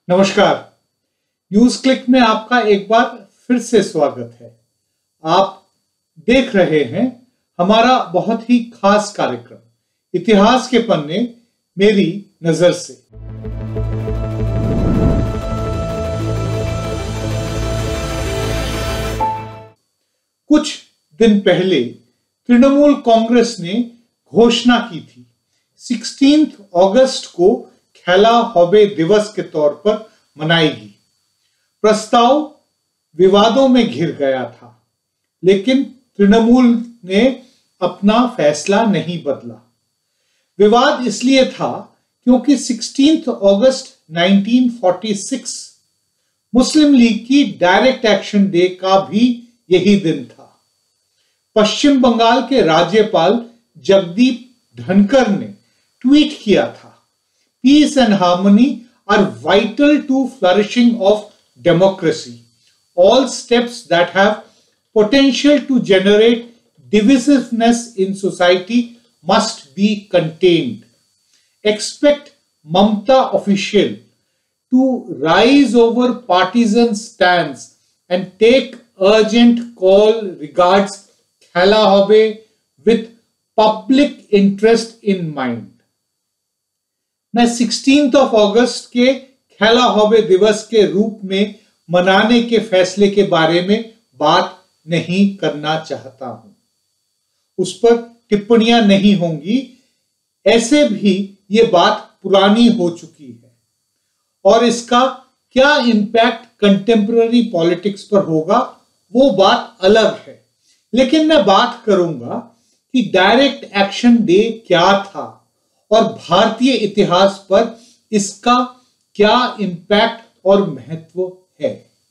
नमस्कार। News click में आपका एक बार फिर से स्वागत है। आप देख रहे हैं हमारा बहुत ही खास कार्यक्रम इतिहास के पन्ने मेरी नजर से। कुछ दिन पहले तृणमूल कांग्रेस ने घोषणा की थी 16 अगस्त को खेला हॉबे दिवस के तौर पर मनाएगी। प्रस्ताव विवादों में घिर गया था, लेकिन तृणमूल ने अपना फैसला नहीं बदला। विवाद इसलिए था क्योंकि 16 अगस्त 1946 मुस्लिम लीग की डायरेक्ट एक्शन डे का भी यही दिन था। पश्चिम बंगाल के राज्यपाल जगदीप धनकर ने ट्वीट किया था, Peace and harmony are vital to flourishing of democracy. All steps that have potential to generate divisiveness in society must be contained. Expect Mamata official to rise over partisan stance and take urgent call regards Khela Hobe with public interest in mind. मैं 16 अगस्त के खेला हॉबे दिवस के रूप में मनाने के फैसले के बारे में बात नहीं करना चाहता हूं। उस पर टिप्पणियां नहीं होंगी। ऐसे भी ये बात पुरानी हो चुकी है और इसका क्या इंपैक्ट कंटेम्पररी पॉलिटिक्स पर होगा वो बात अलग है। लेकिन मैं बात करूंगा कि डायरेक्ट एक्शन डे क्या था और भारतीय इतिहास पर इसका क्या इंपैक्ट और महत्व है।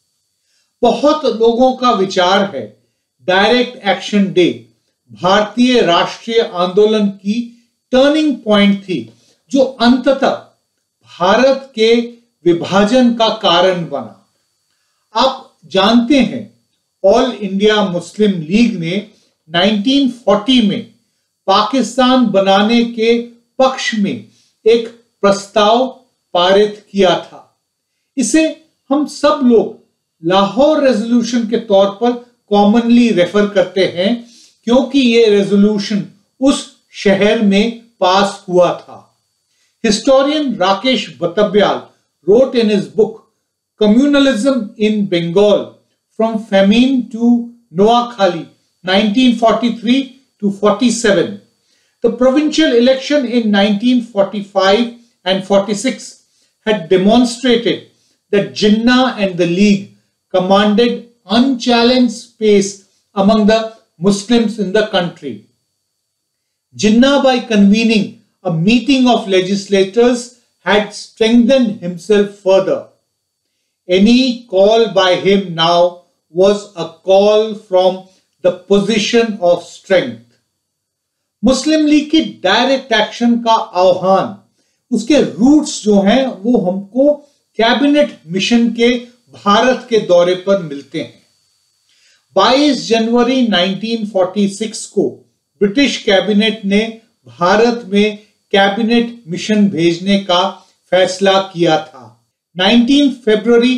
बहुत लोगों का विचार है डायरेक्ट एक्शन डे भारतीय राष्ट्रीय आंदोलन की टर्निंग पॉइंट थी, जो अंततः भारत के विभाजन का कारण बना। आप जानते हैं ऑल इंडिया मुस्लिम लीग ने 1940 में पाकिस्तान बनाने के पक्ष में एक प्रस्ताव पारित किया था। इसे हम सब लोग लाहौर रेजोल्यूशन के तौर पर कॉमनली रेफर करते हैं, क्योंकि यह रेजोल्यूशन उस शहर में पास हुआ था। Historian Rakesh Batabyal wrote in his book Communalism in Bengal from Famine to Noakhali 1943 to 47. The provincial election in 1945 and 46 had demonstrated that Jinnah and the League commanded unchallenged space among the Muslims in the country. Jinnah, by convening a meeting of legislators, had strengthened himself further. Any call by him now was a call from the position of strength. Muslim League की direct action का आह्वान, उसके roots जो हैं वो हमको cabinet mission के भारत के दौरे पर मिलते हैं। 22 जनवरी 1946 को ब्रिटिश कैबिनेट ने भारत में कैबिनेट मिशन भेजने का फैसला किया था। 19 फरवरी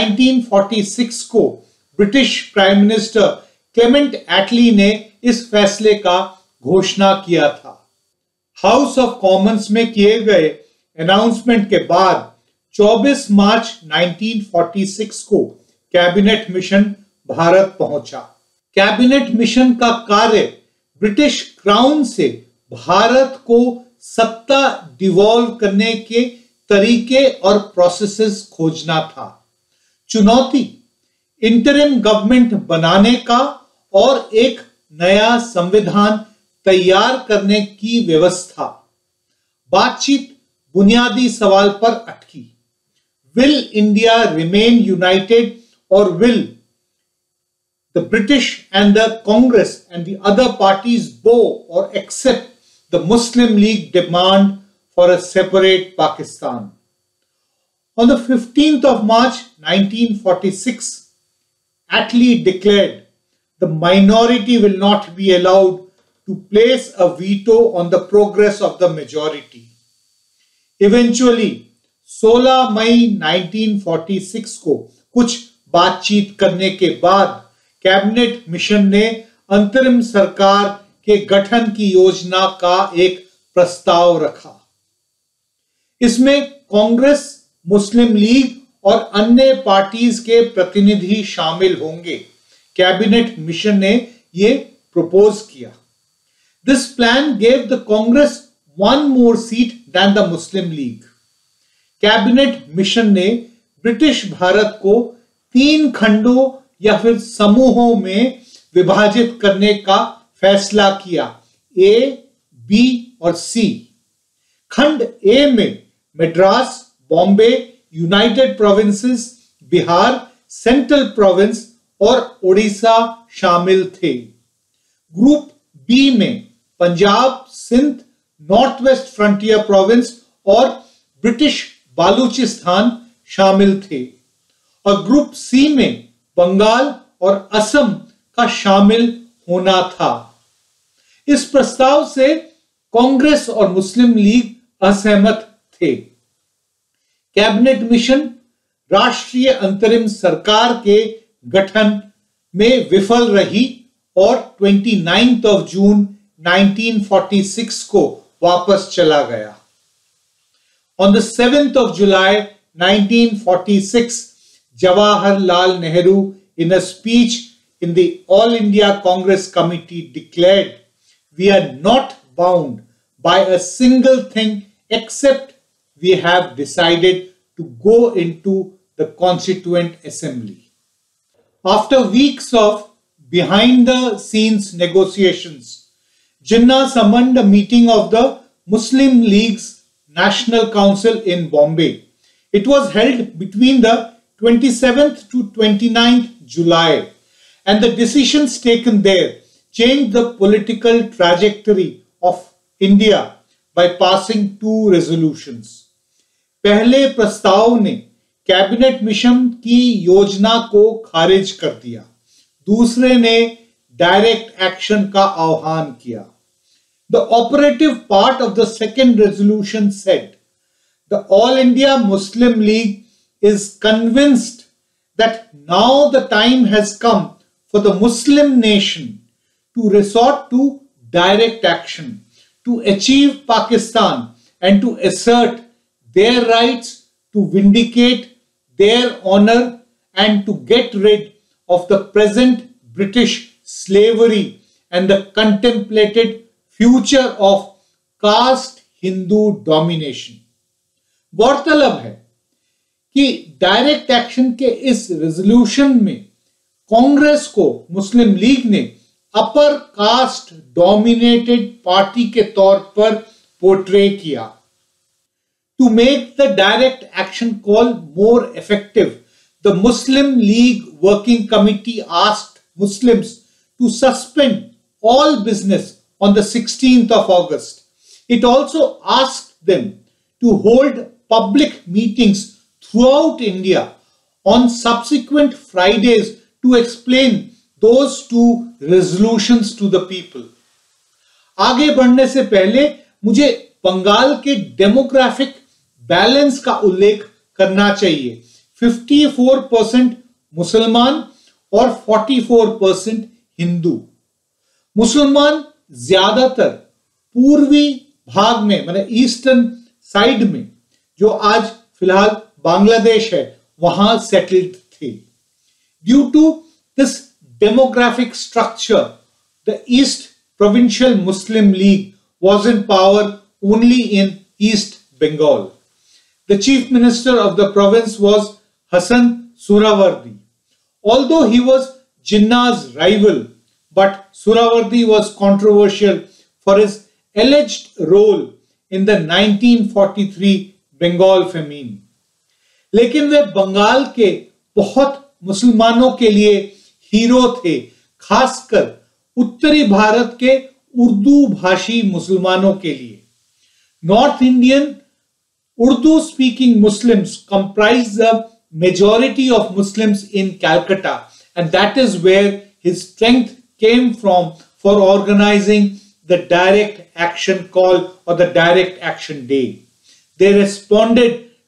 1946 को British prime minister Clement Attlee ने इस फैसले का घोषणा किया था। हाउस ऑफ कॉमन्स में किए गए अनाउंसमेंट के बाद 24 मार्च 1946 को कैबिनेट मिशन भारत पहुंचा। कैबिनेट मिशन का कार्य ब्रिटिश क्राउन से भारत को सत्ता डिवॉल्व करने के तरीके और प्रोसेसेस खोजना था। चुनौती इंटरिम गवर्नमेंट बनाने का और एक नया संविधान तैयार करने की व्यवस्था। बातचीत बुनियादी सवाल पर अटकी। Will India remain united or will the British and the Congress and the other parties bow or accept the Muslim League demand for a separate Pakistan. On the 15th of March 1946, Attlee declared the minority will not be allowed to place a veto on the progress of the majority. Eventually, 16 मई 1946 को कुछ बातचीत करने के बाद cabinet mission ने अंतरिम सरकार के गठन की योजना का एक प्रस्ताव रखा। इसमें कांग्रेस, मुस्लिम लीग और अन्य पार्टीज के प्रतिनिधि शामिल होंगे। कैबिनेट मिशन ने यह प्रपोज किया। This plan gave the Congress one more seat than the Muslim League. Cabinet mission ने ब्रिटिश भारत को 3 खंडों या फिर समूहों में विभाजित करने का फैसला किया, ए, बी और सी। खंड ए में Madras, Bombay, United Provinces, Bihar, Central Province और ओडिशा शामिल थे। ग्रुप बी में Punjab, Sindh, North West Frontier Province और ब्रिटिश बालूचिस्तान शामिल थे और ग्रुप सी में बंगाल और असम का शामिल होना था। इस प्रस्ताव से कांग्रेस और मुस्लिम लीग असहमत थे। कैबिनेट मिशन राष्ट्रीय अंतरिम सरकार के गठन में विफल रही और 29 जून 1946 को वापस चला गया। On the 7th of July 1946, Jawaharlal Nehru, in a speech in the All India Congress Committee, declared, "We are not bound by a single thing except we have decided to go into the Constituent Assembly." After weeks of behind-the-scenes negotiations, Jinnah summoned a meeting of the Muslim League's National Council in Bombay. It was held between the 27th to 29th July, and the decisions taken there changed the political trajectory of India by passing 2 resolutions. पहले प्रस्ताव ने cabinet mission की योजना को खारिज कर दिया, दूसरे ने डायरेक्ट एक्शन का आह्वान किया। The operative part of the second resolution said, "The All India Muslim League is convinced that now the time has come for the Muslim nation to resort to direct action, to achieve Pakistan and to assert their rights, to vindicate their honor and to get rid of the present British slavery and the contemplated future of caste Hindu domination." गौरतलब है कि direct action के इस resolution में कांग्रेस को मुस्लिम league ने upper caste dominated party के तौर पर पोर्ट्रे किया। To make the direct action call more effective, the Muslim League Working Committee asked Muslims to suspend all business on the 16th of August. It also asked them to hold public meetings throughout India on subsequent Fridays to explain those 2 resolutions to the people. आगे बढ़ने से पहले मुझे बंगाल के demographic balance का उल्लेख करना चाहिए। 54% मुसलमान और 44% हिंदू। मुसलमान ज्यादातर पूर्वी भाग में, मतलब ईस्टर्न साइड में, जो आज फिलहाल बांग्लादेश है, वहां सेटल्ड थे। Due to this demographic structure, the East Provincial Muslim League was in power only in East Bengal. The chief minister of the province was Hasan Surawardi. Although he was Jinnah's rival, but Surawardi was controversial for his alleged role in the 1943 Bengal famine. लेकिन वे बंगाल के बहुत मुसलमानों के लिए hero थे, खासकर उत्तरी भारत के उर्दू भाषी मुसलमानों के लिए। North Indian Urdu speaking Muslims comprise the majority of Muslims in Calcutta, and that is where his strength came from for organizing the direct action call or the direct action day. They responded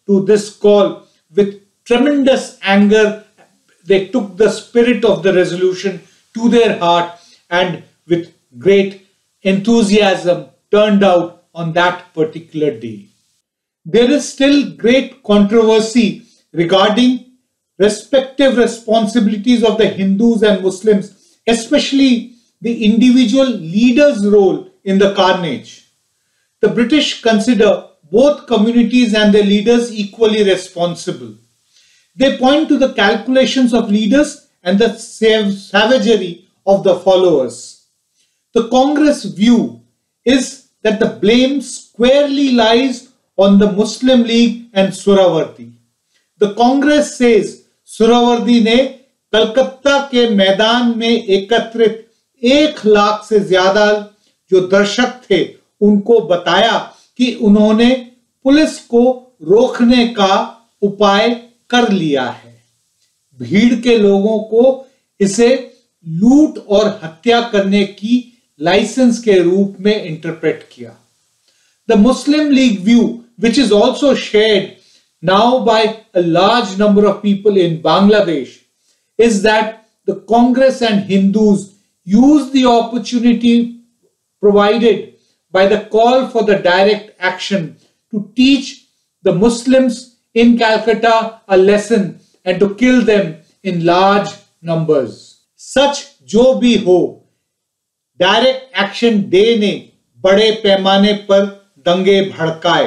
to this call with tremendous anger. They took the spirit of the resolution to their heart and with great enthusiasm turned out on that particular day. There is still great controversy regarding respective responsibilities of the Hindus and Muslims, especially the individual leaders' role in the carnage. The British consider both communities and their leaders equally responsible. They point to the calculations of leaders and the savagery of the followers. The Congress view is that the blame squarely lies on the Muslim League and Suhrawardi. The Congress says Suhrawardy ने कलकत्ता के मैदान में एकत्रित 1 लाख से ज्यादा जो दर्शक थे उनको बताया कि उन्होंने पुलिस को रोकने का उपाय कर लिया है। भीड़ के लोगों को इसे लूट और हत्या करने की लाइसेंस के रूप में इंटरप्रेट किया। The Muslim League view, which is also shared now by a large number of people in Bangladesh, is that the Congress and Hindus use the opportunity provided by the call for the direct action to teach the Muslims in Calcutta a lesson and to kill them in large numbers. Such जो भी हो, direct action day ने बड़े पैमाने पर दंगे भड़काए।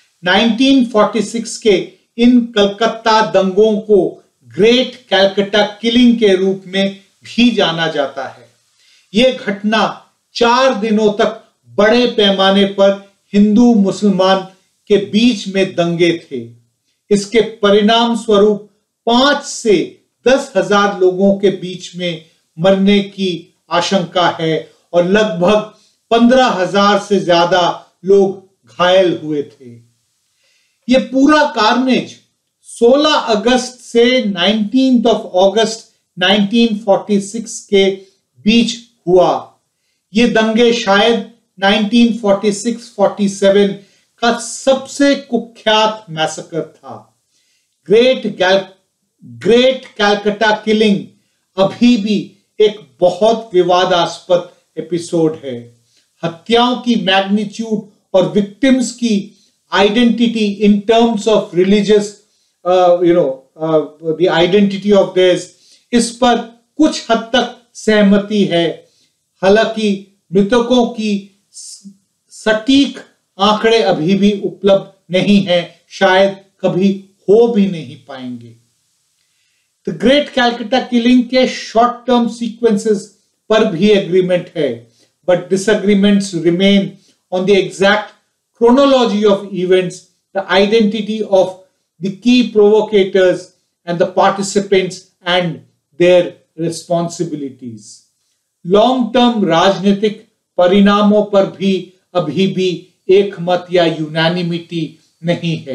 1946 के इन कलकत्ता दंगों को ग्रेट कैलकटा किलिंग के रूप में भी जाना जाता है। यह घटना 4 दिनों तक बड़े पैमाने पर हिंदू मुसलमान के बीच में दंगे थे। इसके परिणाम स्वरूप 5 से 10,000 लोगों के बीच में मरने की आशंका है और लगभग 15,000 से ज्यादा लोग घायल हुए थे। यह पूरा कार्नेज 16 अगस्त से 19 अगस्त 1946 के बीच हुआ। ये दंगे शायद 1946-47 का सबसे कुख्यात मैसेकर था। ग्रेट कैलकटा किलिंग अभी भी एक बहुत विवादास्पद एपिसोड है। हत्याओं की मैग्नीट्यूड और विक्टिम्स की identity in terms of religious the identity of theirs, इस पर कुछ हद तक सहमति है। हालांकि मृतकों की सटीक आंकड़े अभी भी उपलब्ध नहीं है, शायद कभी हो भी नहीं पाएंगे। द ग्रेट कैलकटा किलिंग के शॉर्ट टर्म सीक्वेंसेस पर भी एग्रीमेंट है, but disagreements remain on the exact chronology of events, the identity of the key provocators and the participants and their responsibilities. Long-term राजनीतिक परिणामों पर भी अभी भी एक मत या यूनानिमिटी नहीं है।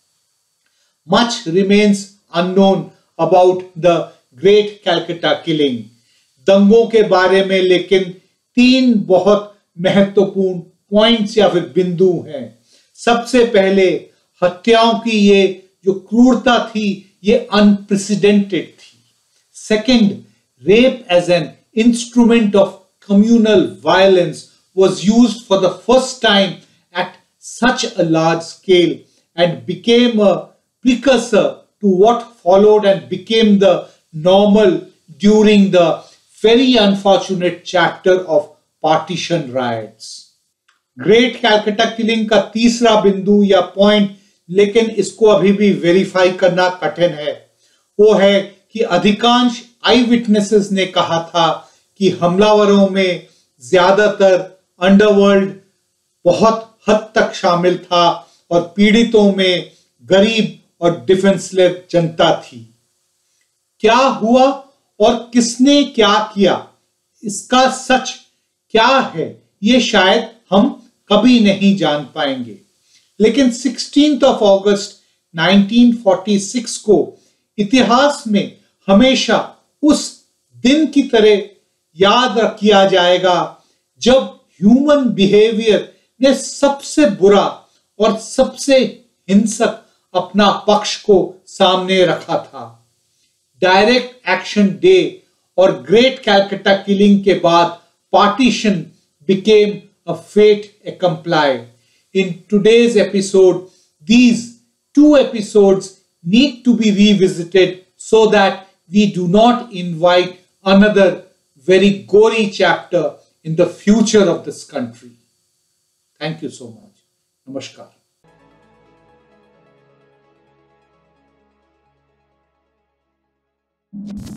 Much remains unknown about the Great Calcutta Killing. दंगों के बारे में लेकिन 3 बहुत महत्वपूर्ण पॉइंट्स या फिर बिंदु हैं। सबसे पहले हत्याओं की ये जो क्रूरता थी ये अनप्रेसिडेंटेड थी। Second, rape as an instrument of communal violence was used for the first time at such a large scale and became a precursor to what followed and became the normal during the very unfortunate chapter of partition riots. Great Calcutta killing का तीसरा बिंदु या point, लेकिन इसको अभी भी verify करना कठिन है, वो है कि अधिकांश आई विटनेसेस ने कहा था कि हमलावरों में ज्यादातर अंडरवर्ल्ड बहुत हद तक शामिल था और पीड़ितों में गरीब और डिफेंसलेस जनता थी। क्या हुआ और किसने क्या किया, इसका सच क्या है, ये शायद हम कभी नहीं जान पाएंगे। लेकिन 16 अगस्त 1946 को इतिहास में हमेशा उस दिन की तरह याद किया जाएगा जब ह्यूमन बिहेवियर ने सबसे बुरा और सबसे हिंसक अपना पक्ष को सामने रखा था। डायरेक्ट एक्शन डे और ग्रेट कैलकाटा किलिंग के बाद partition became a fate accomplished. In today's episode, these two episodes need to be revisited so that we do not invite another very gory chapter in the future of this country. Thank you so much. Namaskar.